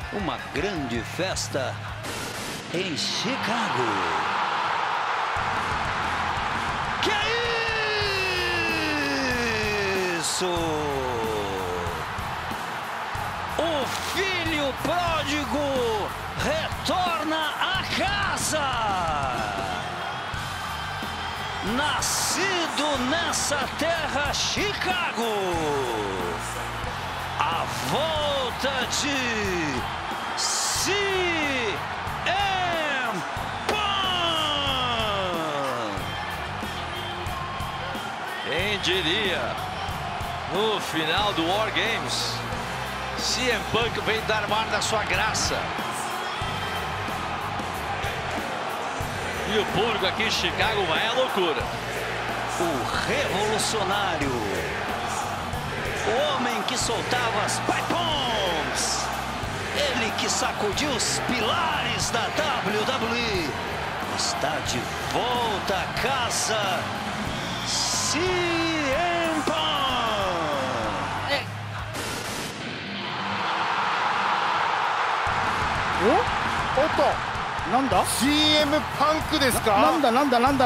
Uma grande festa em Chicago. Que isso? O filho pródigo retorna a casa. Nascido nessa terra, Chicago. A volta de CM Punk. Quem diria, no final do War Games, CM Punk vem dar mar da sua graça. E o público aqui em Chicago é loucura. O revolucionário, o homem que soltava as pipe bombs, ele que sacudiu os pilares da WWE, está de volta a casa. CM Punk. おっと、なんだ CM パンクですか。 なんだ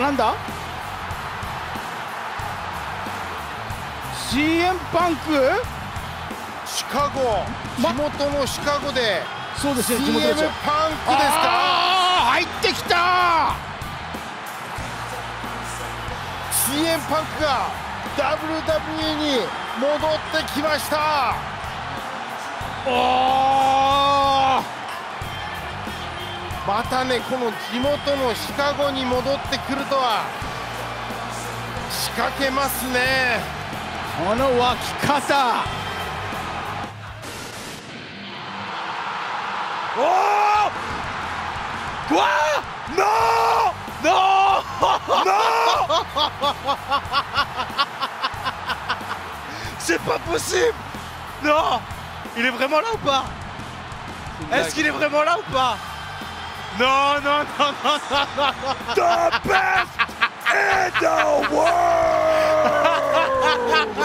CM パンク。 シカゴ、地元のシカゴでそうですね、地 CM 元ですよ。 パンクですか。 入ってきた。 CM パンクが WWE に戻ってきました。 おー、 またね、この地元のシカゴに戻ってくるとは仕掛けますね。 この湧き方。 おお、わあ、ノーノーノーC'est pas possible. Non, il est vraiment là ou pas? Est-ce qu'il est vraiment là ou pas? Non, non, non, non, non, non. The best in the world.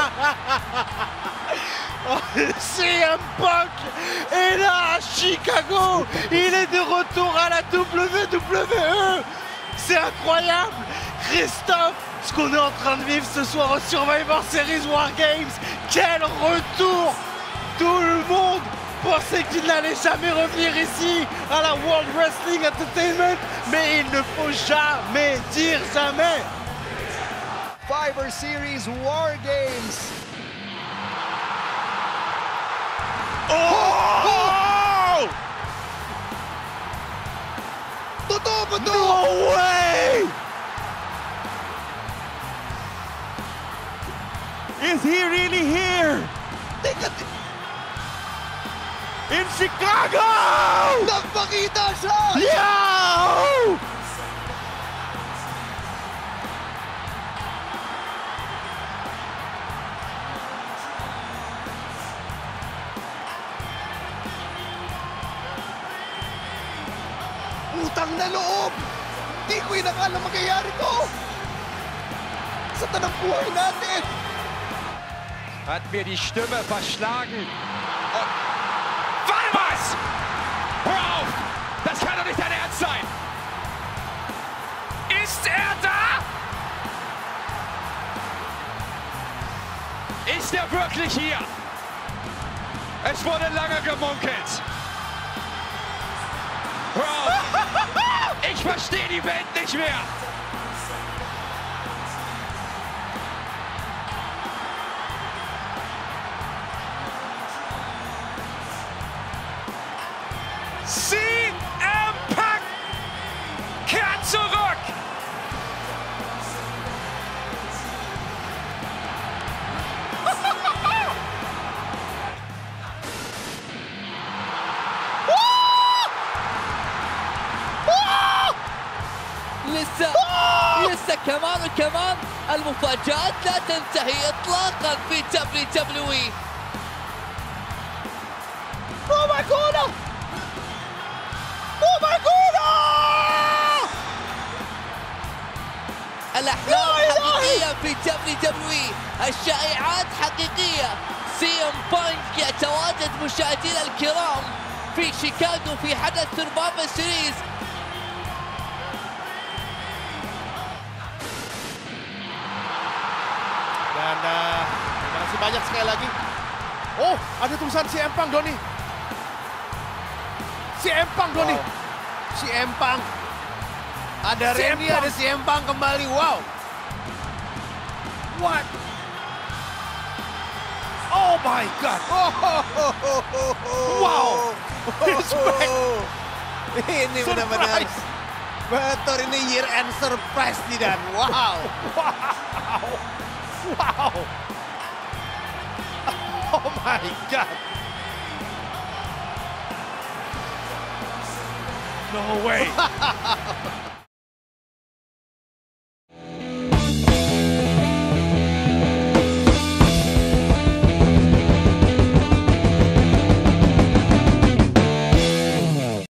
CM Punk est là à Chicago. Il est de retour à la WWE. C'est incroyable. Christophe, ce qu'on est en train de vivre ce soir au Survivor Series War Games, quel retour! Tout le monde pensait qu'il n'allait jamais revenir ici à la World Wrestling Entertainment, mais il ne faut jamais dire jamais. Survivor Series War Games. Oh! No way! Is he really here? In Chicago! Nagpakita siya! Yo! Utang na loob! Di ko inakala mangyayari to! Sa tanang buhay natin! Hat mir die Stimme verschlagen. Und warte was! Hör auf! Das kann doch nicht dein Ernst sein! Ist er da? Ist er wirklich hier? Es wurde lange gemunkelt. Hör auf! Ich verstehe die Welt nicht mehr! CM Punk kehrt zurück! لسه كمان وكمان المفاجآت لا تنتهي اطلاقا في WWE. Oh my God! Oh my God! الأحلام حقيقية في WWE، الشائعات حقيقية. CM Punk يتواجد مشاهدينا الكرام في شيكاغو في حدث سرفايفر سيريز. Dan terima kasih banyak sekali lagi. Oh, ada tulisan si Empang Doni. Si Empang Doni. Si Empang. Ada Randy, ada si Empang kembali. Wow. What? Oh my God. Wow. He's back. Ini benar-benar Surprise. betul, ini year end surprise nih Dan. Wow. Wow. Wow. Oh my God. No way.